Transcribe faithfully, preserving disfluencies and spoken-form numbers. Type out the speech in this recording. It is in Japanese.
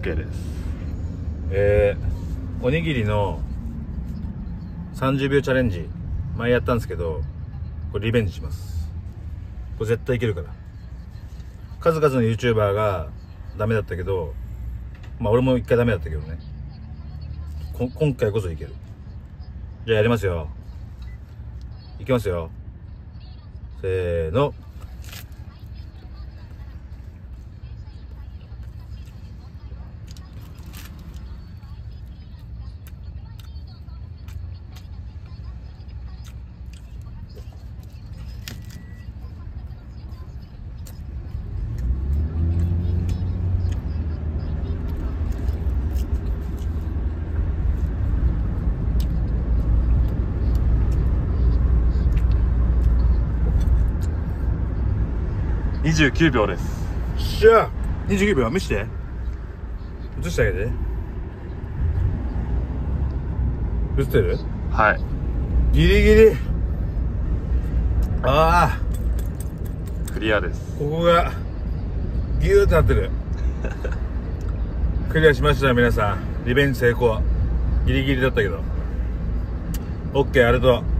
OK です。 えー、おにぎりのさんじゅうびょうチャレンジ前やったんですけど、これリベンジします。これ絶対いけるから。数々の YouTuber がダメだったけど、まあ俺も一回ダメだったけどね、こ今回こそいける。じゃあやりますよ。いきますよ。せーの。 にじゅうきゅうびょうです。 しゃあにじゅうきゅうびょう見して映してあげて。映ってる？ はい。 ギリギリ。ああクリアです。 ここがギューってなってる。クリアしました皆さん。リベンジ成功。ギリギリだったけど OK。 ありがとう。